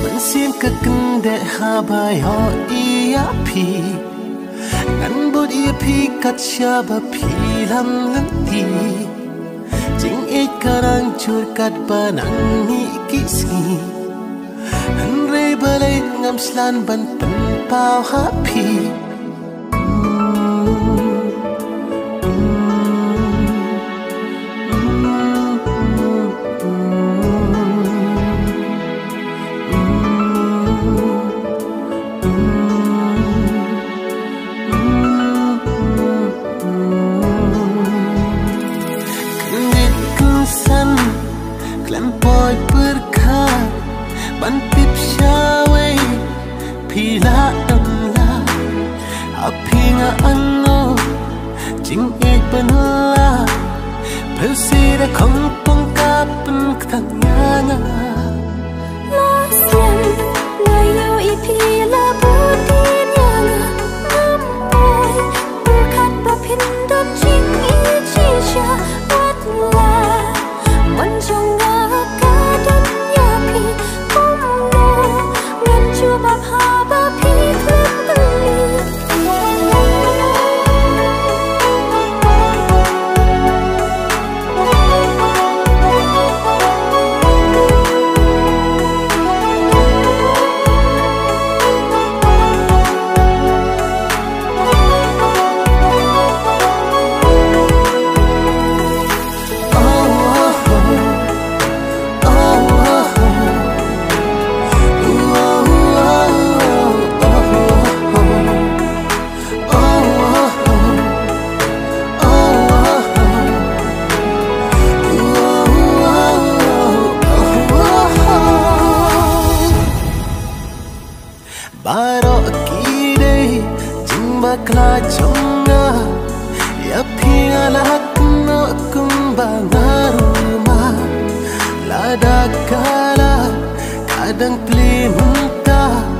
Mensin kekendek habayo iya pi Ngan bot iya pi kat syaba pi lam lenti Jing ik karang cur kat banang ni kisgi Henre balai ngam slan ban pen pau happy Klempoi berkah Bantip syawai Pila damla Api nga ano Jing ik banla Persida kong pangkapan Ketanganga Lasyan Layo ipi la butin yang Nampai Berkat bapindot Jing ichi sya Watla Manjong Baro kide jing bakla chonga ya pingala no kumbanga rumah lada kala kadang pli muntah